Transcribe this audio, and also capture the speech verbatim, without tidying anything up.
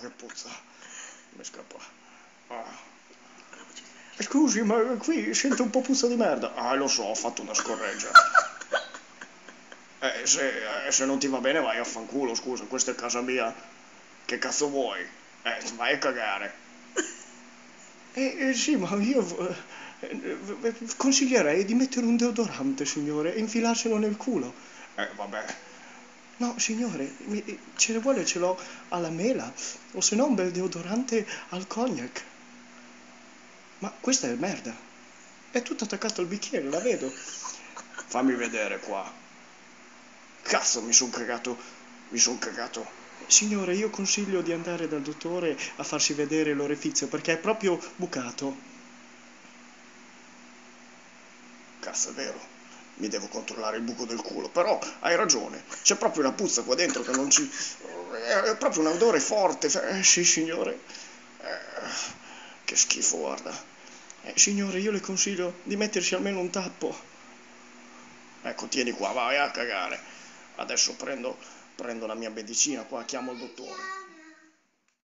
che puzza. Mi scappa. Ah. Scusi, ma qui sento un po' puzza di merda. Ah, lo so, ho fatto una scorreggia. Eh, se, eh, se non ti va bene vai a fanculo, scusa, questa è casa mia. Che cazzo vuoi? Eh, vai a cagare. Eh, eh sì, ma io eh, eh, consiglierei di mettere un deodorante, signore, e infilarselo nel culo. Eh, vabbè. No, signore, mi- ce ne vuole, ce l'ho alla mela, o se no un bel deodorante al cognac. Ma questa è merda. È tutto attaccato al bicchiere, la vedo. Fammi vedere qua. Cazzo, mi son cagato. Mi son cagato. Signore, io consiglio di andare dal dottore a farsi vedere l'orifizio perché è proprio bucato. Cazzo, è vero. Mi devo controllare il buco del culo. Però hai ragione. C'è proprio una puzza qua dentro che non ci... È proprio un odore forte. Eh, sì, signore. Eh, che schifo, guarda. Eh, signore, io le consiglio di mettersi almeno un tappo. Ecco, tieni qua, vai a cagare. Adesso prendo, prendo la mia medicina qua, chiamo il dottore.